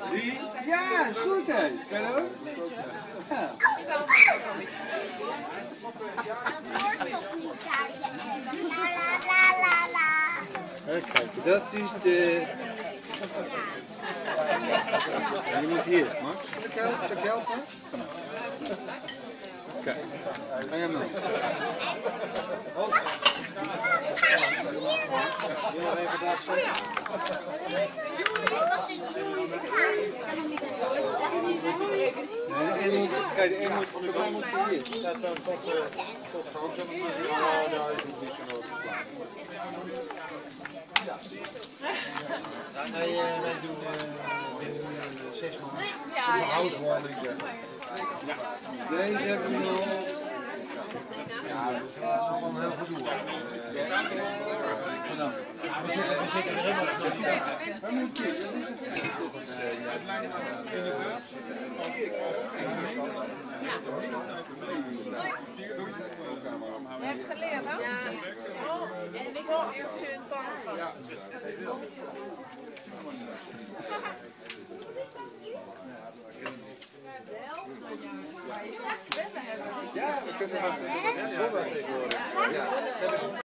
3. Ja, is goed hè. Kan je ook? Ja. Dat hoort toch niet daar je la la la la la. Kijk, dat is de... Je moet hier, Max. Zal ik helpen? Kijk, ga jij mee. Nee, de een moet, kijk, de een moet hier. Ja, tot hand. Ja, daar is het niet zo nodig. Wij doen 6 maanden. Ja, housewarming. Ja. Deze hebben we nog. Ja, dat is wel een heel gedoe. We zitten er helemaal op. Waar moet je? Je hebt geleerd, hè? Ja. En we zo is het pan van. Ja, we kunnen wel.